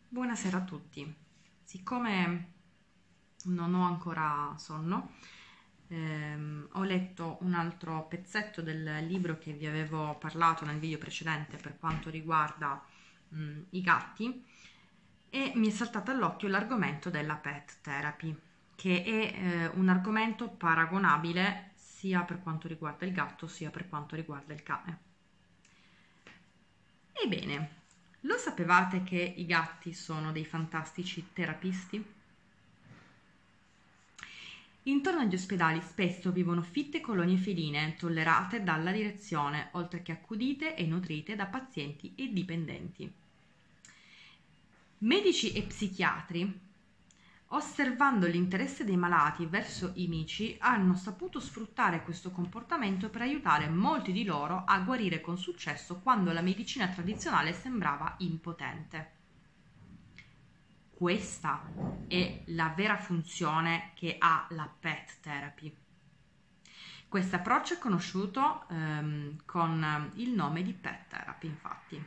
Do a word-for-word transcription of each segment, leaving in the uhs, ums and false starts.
Buonasera a tutti. Siccome non ho ancora sonno, ehm, ho letto un altro pezzetto del libro che vi avevo parlato nel video precedente per quanto riguarda mh, i gatti e mi è saltato all'occhio l'argomento della pet therapy, che è eh, un argomento paragonabile sia per quanto riguarda il gatto sia per quanto riguarda il cane. Ebbene, lo sapevate che i gatti sono dei fantastici terapisti? Intorno agli ospedali spesso vivono fitte colonie feline tollerate dalla direzione, oltre che accudite e nutrite da pazienti e dipendenti. Medici e psichiatri, osservando l'interesse dei malati verso i mici, hanno saputo sfruttare questo comportamento per aiutare molti di loro a guarire con successo quando la medicina tradizionale sembrava impotente. Questa è la vera funzione che ha la pet therapy. Questo approccio è conosciuto ehm, con il nome di pet therapy, infatti.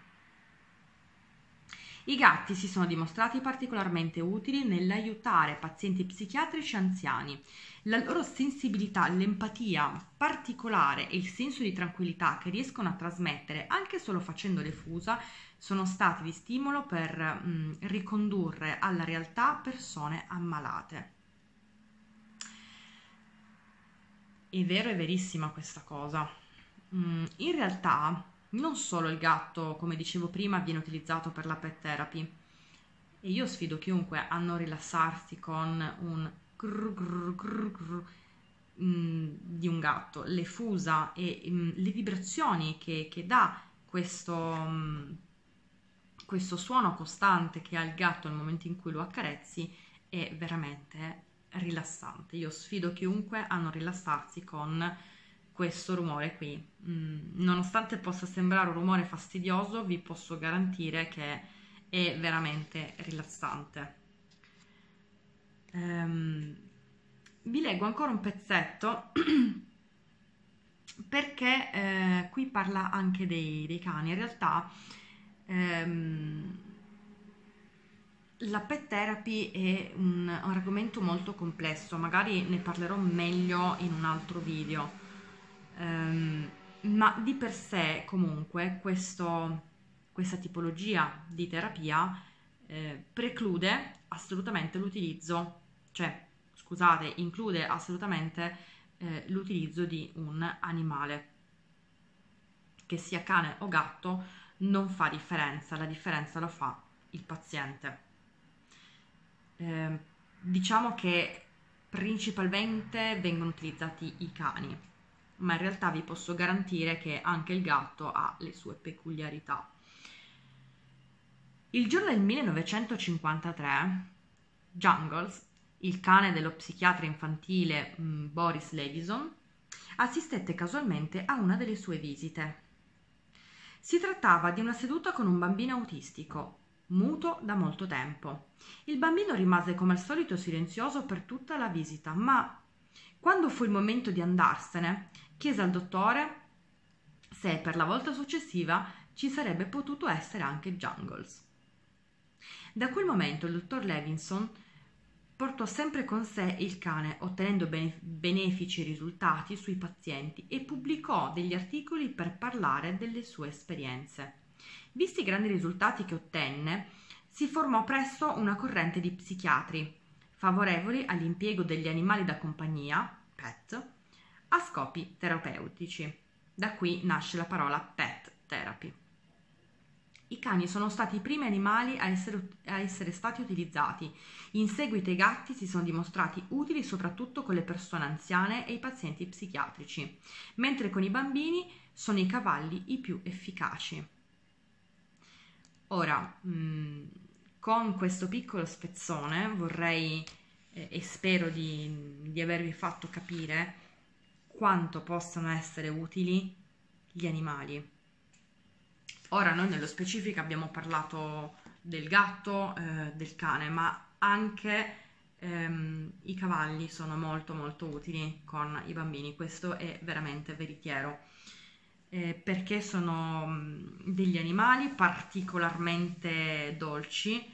I gatti si sono dimostrati particolarmente utili nell'aiutare pazienti psichiatrici anziani. La loro sensibilità, l'empatia particolare e il senso di tranquillità che riescono a trasmettere anche solo facendo le fusa sono stati di stimolo per mh, ricondurre alla realtà persone ammalate. È vero, è verissima questa cosa. Mm, in realtà non solo il gatto, come dicevo prima, viene utilizzato per la pet therapy, e io sfido chiunque a non rilassarsi con un grr grr grr grr, mm, di un gatto. Le fusa e mm, le vibrazioni che, che dà questo, mm, questo suono costante che ha il gatto nel momento in cui lo accarezzi è veramente rilassante. Io sfido chiunque a non rilassarsi con questo rumore qui. Mm, nonostante possa sembrare un rumore fastidioso, vi posso garantire che è veramente rilassante. Um, vi leggo ancora un pezzetto perché eh, qui parla anche dei, dei cani. In realtà ehm, la pet therapy è un, un argomento molto complesso, magari ne parlerò meglio in un altro video. Um, ma di per sé comunque questo, questa tipologia di terapia eh, preclude assolutamente l'utilizzo, cioè scusate, include assolutamente eh, l'utilizzo di un animale, che sia cane o gatto, non fa differenza, la differenza lo fa il paziente. Eh, diciamo che principalmente vengono utilizzati i cani, ma in realtà vi posso garantire che anche il gatto ha le sue peculiarità. Il giorno del millenovecentocinquantatré, Jungles, il cane dello psichiatra infantile mh, Boris Levison, assistette casualmente a una delle sue visite. Si trattava di una seduta con un bambino autistico, muto da molto tempo. Il bambino rimase come al solito silenzioso per tutta la visita, ma quando fu il momento di andarsene, chiese al dottore se per la volta successiva ci sarebbe potuto essere anche Jungles. Da quel momento il dottor Levinson portò sempre con sé il cane, ottenendo benefici risultati sui pazienti, e pubblicò degli articoli per parlare delle sue esperienze. Visti i grandi risultati che ottenne, si formò presto una corrente di psichiatri favorevoli all'impiego degli animali da compagnia, pet, a scopi terapeutici. Da qui nasce la parola pet therapy. I cani sono stati i primi animali a essere, a essere stati utilizzati. In seguito i gatti si sono dimostrati utili soprattutto con le persone anziane e i pazienti psichiatrici, mentre con i bambini sono i cavalli i più efficaci. Ora, mh, con questo piccolo spezzone vorrei eh, e spero di, di avervi fatto capire quanto possano essere utili gli animali. Ora noi nello specifico abbiamo parlato del gatto, eh, del cane, ma anche ehm, i cavalli sono molto molto utili con i bambini, questo è veramente veritiero, eh, perché sono mh, degli animali particolarmente dolci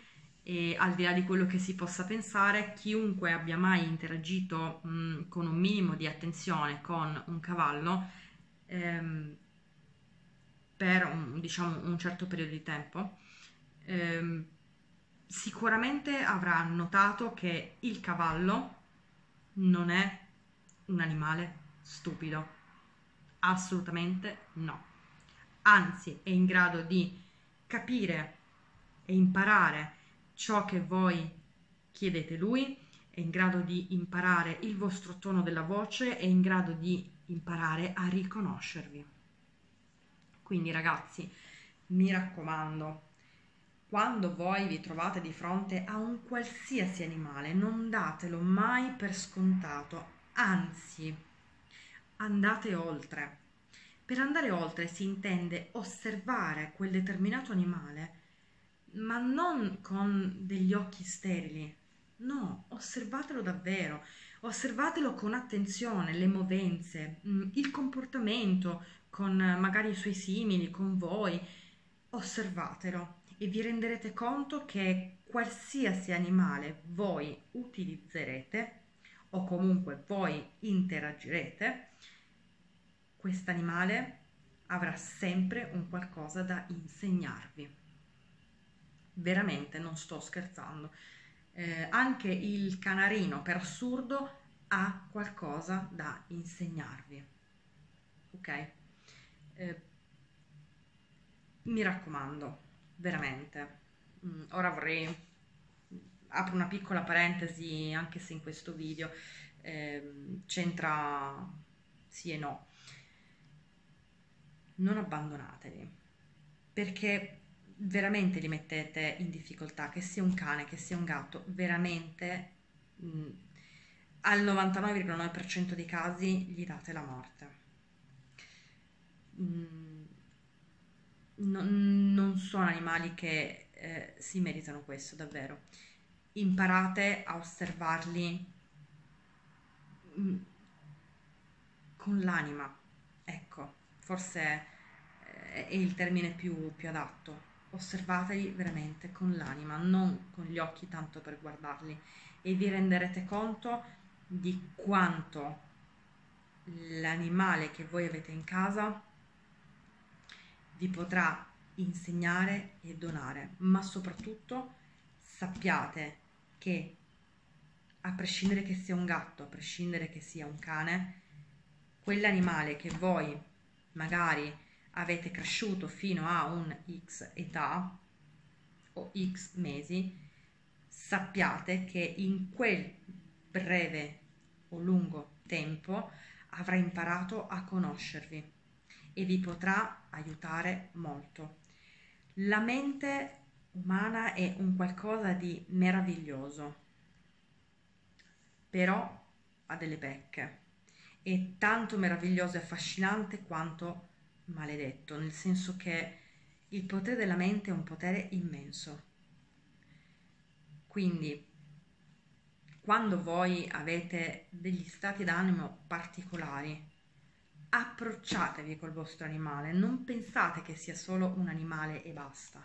e al di là di quello che si possa pensare, chiunque abbia mai interagito mh, con un minimo di attenzione con un cavallo ehm, per un, diciamo, un certo periodo di tempo, ehm, sicuramente avrà notato che il cavallo non è un animale stupido, assolutamente no, anzi è in grado di capire e imparare ciò che voi chiedete lui, è in grado di imparare il vostro tono della voce, è in grado di imparare a riconoscervi. Quindi ragazzi, mi raccomando, quando voi vi trovate di fronte a un qualsiasi animale, non datelo mai per scontato, anzi, andate oltre. Per andare oltre si intende osservare quel determinato animale, ma non con degli occhi sterili. No, osservatelo davvero, osservatelo con attenzione, le movenze, il comportamento con magari i suoi simili, con voi. Osservatelo e vi renderete conto che qualsiasi animale voi utilizzerete o comunque voi interagirete, quest'animale avrà sempre un qualcosa da insegnarvi. Veramente, non sto scherzando. Eh, anche il canarino, per assurdo, ha qualcosa da insegnarvi. Ok? Eh, mi raccomando, veramente. Mm, ora vorrei apro una piccola parentesi, anche se in questo video eh, c'entra sì e no. Non abbandonateli, perché veramente li mettete in difficoltà, che sia un cane, che sia un gatto, veramente mh, al novantanove virgola nove per cento dei casi gli date la morte. Mh, non, non sono animali che eh, si meritano questo, davvero. Imparate a osservarli mh, con l'anima, ecco, forse eh, è il termine più, più adatto. Osservateli veramente con l'anima, non con gli occhi tanto per guardarli, e vi renderete conto di quanto l'animale che voi avete in casa vi potrà insegnare e donare, ma soprattutto sappiate che a prescindere che sia un gatto, a prescindere che sia un cane, quell'animale che voi magari avete cresciuto fino a un X età o X mesi, sappiate che in quel breve o lungo tempo avrà imparato a conoscervi e vi potrà aiutare molto. La mente umana è un qualcosa di meraviglioso, però ha delle pecche. È tanto meraviglioso e affascinante quanto maledetto, nel senso che il potere della mente è un potere immenso. Quindi, quando voi avete degli stati d'animo particolari, approcciatevi col vostro animale, non pensate che sia solo un animale e basta.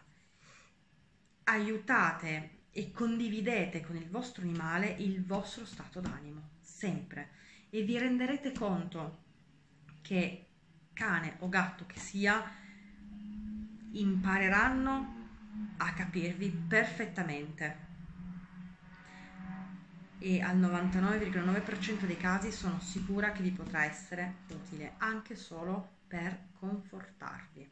Aiutate e condividete con il vostro animale il vostro stato d'animo, sempre, e vi renderete conto che cane o gatto che sia, impareranno a capirvi perfettamente. E al novantanove virgola nove per cento dei casi sono sicura che vi potrà essere utile, anche solo per confortarvi.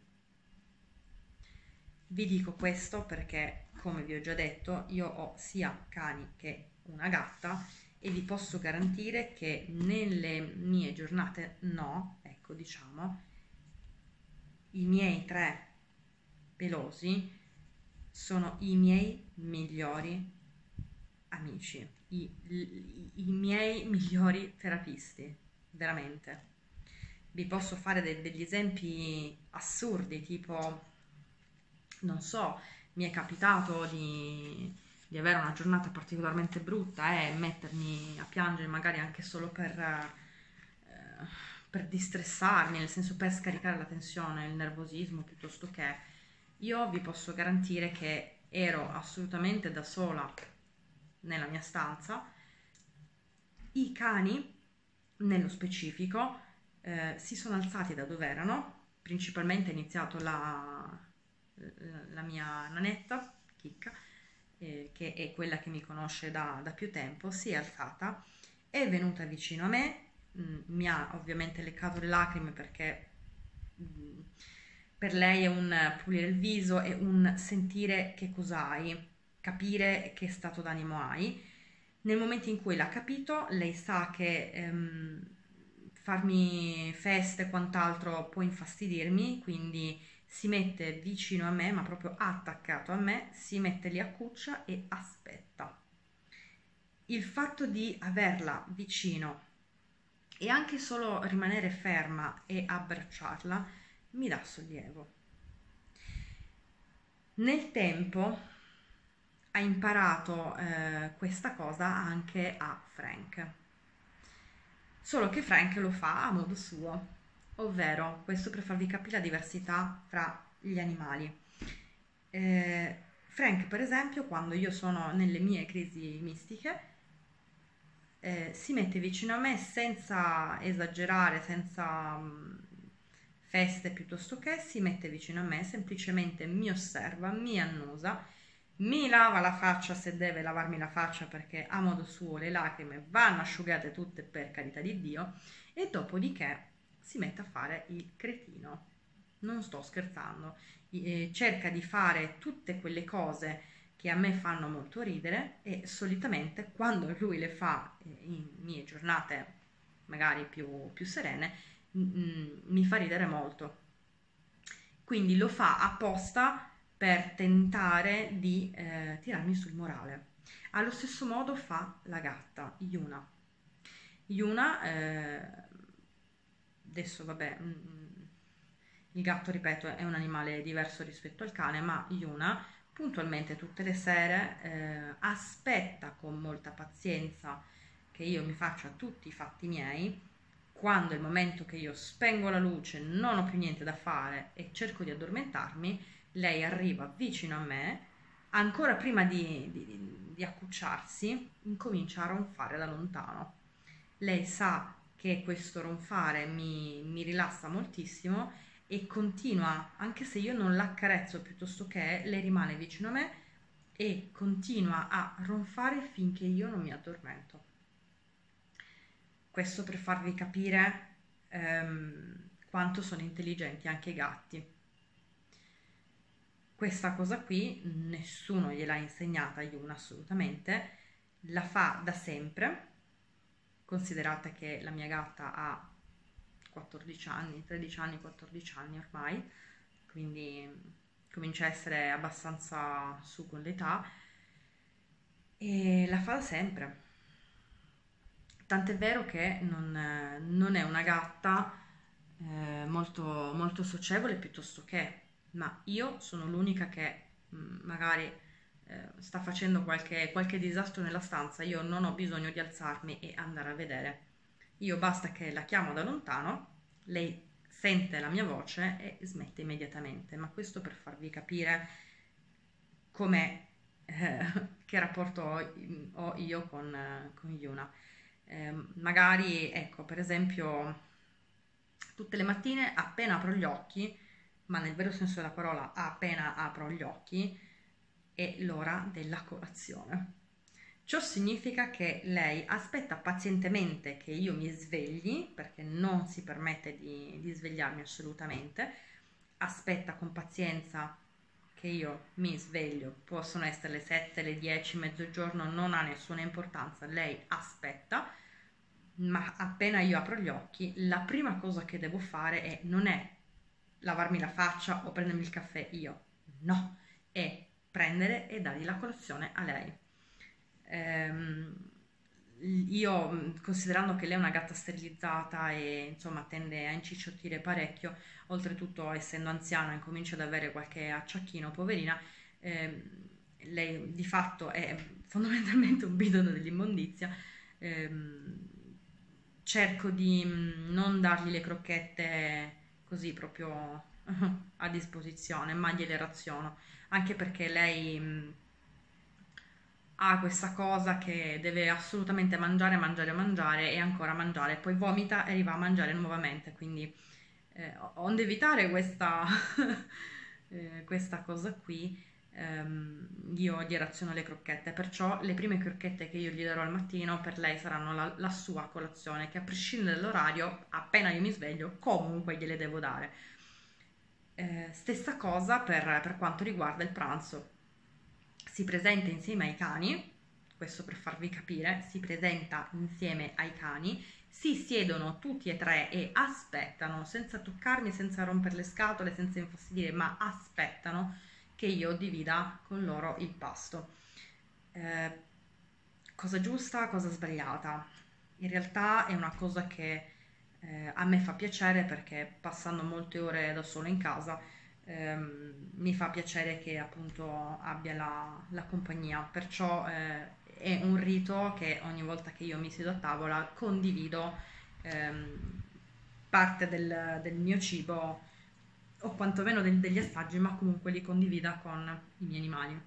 Vi dico questo perché, come vi ho già detto, io ho sia cani che una gatta e vi posso garantire che nelle mie giornate no, ecco diciamo, i miei tre pelosi sono i miei migliori amici, i, i, i miei migliori terapisti, veramente. Vi posso fare de, degli esempi assurdi, tipo, non so, mi è capitato di, di avere una giornata particolarmente brutta e mettermi a piangere magari anche solo per, eh, per distressarmi, nel senso per scaricare la tensione, il nervosismo, piuttosto che... Io vi posso garantire che ero assolutamente da sola nella mia stanza. I cani, nello specifico, eh, si sono alzati da dove erano, principalmente è iniziato la, la mia nanetta, Chicca, eh, che è quella che mi conosce da, da più tempo, si è alzata, è venuta vicino a me, mh, mi ha ovviamente leccato le lacrime perché mh, per lei è un pulire il viso, è un sentire che cos'hai, capire che stato d'animo hai. Nel momento in cui l'ha capito, lei sa che ehm, farmi feste e quant'altro può infastidirmi, quindi si mette vicino a me, ma proprio attaccato a me, si mette lì a cuccia e aspetta. Il fatto di averla vicino e anche solo rimanere ferma e abbracciarla mi dà sollievo. Nel tempo ha imparato eh, questa cosa anche a Frank, solo che Frank lo fa a modo suo, ovvero, questo per farvi capire la diversità fra gli animali. Eh, Frank, per esempio, quando io sono nelle mie crisi mistiche, eh, si mette vicino a me senza esagerare, senza mh, feste piuttosto che, si mette vicino a me, semplicemente mi osserva, mi annusa, mi lava la faccia se deve lavarmi la faccia perché a modo suo le lacrime vanno asciugate tutte per carità di Dio, e dopodiché si mette a fare il cretino. Non sto scherzando, eh, cerca di fare tutte quelle cose che a me fanno molto ridere e solitamente quando lui le fa eh, in mie giornate magari più, più serene mh, mi fa ridere molto. Quindi lo fa apposta per tentare di eh, tirarmi sul morale. Allo stesso modo fa la gatta, Yuna. Yuna, eh, adesso vabbè, mh, il gatto, ripeto, è un animale diverso rispetto al cane, ma Yuna puntualmente tutte le sere eh, aspetta con molta pazienza che io mi faccia tutti i fatti miei. Quando è il momento che io spengo la luce, non ho più niente da fare e cerco di addormentarmi, lei arriva vicino a me, ancora prima di, di, di accucciarsi, incomincia a ronfare da lontano. Lei sa che questo ronfare mi, mi rilassa moltissimo e continua, anche se io non l'accarezzo piuttosto che, lei rimane vicino a me e continua a ronfare finché io non mi addormento. Questo per farvi capire ehm, quanto sono intelligenti anche i gatti. Questa cosa qui nessuno gliel'ha insegnata, Yuna, assolutamente, la fa da sempre. Considerate che la mia gatta ha quattordici anni, tredici anni, quattordici anni ormai, quindi comincia a essere abbastanza su con l'età e la fa da sempre. Tant'è vero che non, non è una gatta eh, molto, molto socievole piuttosto che, ma io sono l'unica che mh, magari eh, sta facendo qualche, qualche disastro nella stanza, io non ho bisogno di alzarmi e andare a vedere. Io basta che la chiamo da lontano, lei sente la mia voce e smette immediatamente, ma questo per farvi capire com'è, eh, che rapporto ho, ho io con, eh, con Yuna. Eh, magari, ecco, per esempio, tutte le mattine appena apro gli occhi, ma nel vero senso della parola appena apro gli occhi, è l'ora della colazione. Ciò significa che lei aspetta pazientemente che io mi svegli, perché non si permette di, di svegliarmi assolutamente, aspetta con pazienza che io mi sveglio, possono essere le sette, le dieci, mezzogiorno, non ha nessuna importanza, lei aspetta, ma appena io apro gli occhi, la prima cosa che devo fare è, non è lavarmi la faccia o prendermi il caffè io, no, è prendere e dargli la colazione a lei. Ehm, io, considerando che lei è una gatta sterilizzata e insomma tende a incicciottire parecchio, oltretutto essendo anziana incomincia ad avere qualche acciacchino, poverina, ehm, lei di fatto è fondamentalmente un bidone dell'immondizia. ehm, cerco di mm, non dargli le crocchette così proprio a disposizione, ma gliele raziono. anche perché lei mh, ha questa cosa che deve assolutamente mangiare, mangiare, mangiare e ancora mangiare, poi vomita e arriva a mangiare nuovamente, quindi eh, onde evitare questa, eh, questa cosa qui, ehm, io gli raziono le crocchette, perciò le prime crocchette che io gli darò al mattino per lei saranno la, la sua colazione, che a prescindere dall'orario, appena io mi sveglio, comunque gliele devo dare. Eh, stessa cosa per, per quanto riguarda il pranzo. Si presenta insieme ai cani, questo per farvi capire, si presenta insieme ai cani, si siedono tutti e tre e aspettano, senza toccarmi, senza rompere le scatole, senza infastidire, ma aspettano che io divida con loro il pasto. Eh, cosa giusta, cosa sbagliata? In realtà è una cosa che eh, a me fa piacere perché passando molte ore da solo in casa ehm, mi fa piacere che appunto abbia la, la compagnia, perciò eh, è un rito che ogni volta che io mi siedo a tavola condivido ehm, parte del, del mio cibo o quantomeno del- degli assaggi, ma comunque li condivida con i miei animali.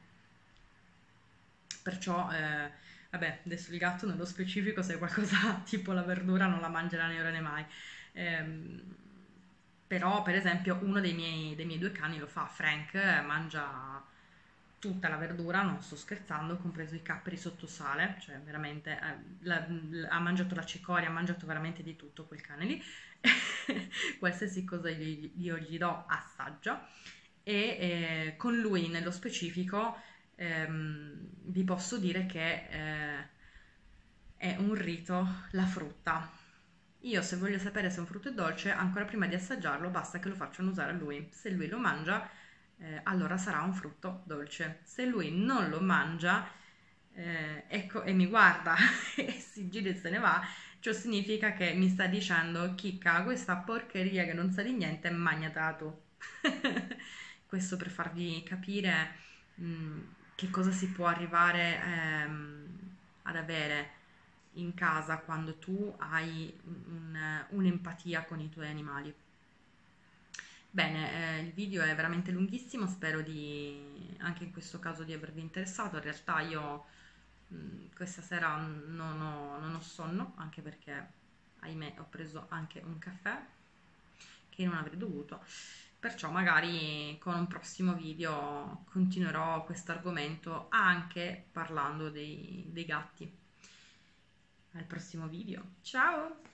Perciò, eh, vabbè, adesso il gatto nello specifico, se è qualcosa tipo la verdura non la mangerà né ora né mai. Ehm, però, per esempio, uno dei miei, dei miei due cani lo fa, Frank, eh, mangia tutta la verdura, non sto scherzando, compreso i capperi sotto sale, cioè veramente eh, la- l- ha mangiato la cicoria, ha mangiato veramente di tutto quel cane lì. Qualsiasi cosa gli- io gli do assaggia e eh, con lui nello specifico ehm, vi posso dire che eh, è un rito la frutta. Io se voglio sapere se un frutto è dolce, ancora prima di assaggiarlo basta che lo facciano usare a lui. Se lui lo mangia, eh, allora sarà un frutto dolce. Se lui non lo mangia, eh, ecco, e mi guarda e si gira e se ne va, ciò significa che mi sta dicendo: Chicca, questa porcheria che non sa di niente, magnatela tu. Questo per farvi capire mh, che cosa si può arrivare ehm, ad avere in casa quando tu hai un- un'empatia con i tuoi animali. Bene, eh, il video è veramente lunghissimo, spero di, anche in questo caso di avervi interessato. In realtà io mh, questa sera non ho, non ho sonno, anche perché, ahimè, ho preso anche un caffè che non avrei dovuto. Perciò magari con un prossimo video continuerò questo argomento anche parlando dei, dei gatti. Al prossimo video. Ciao!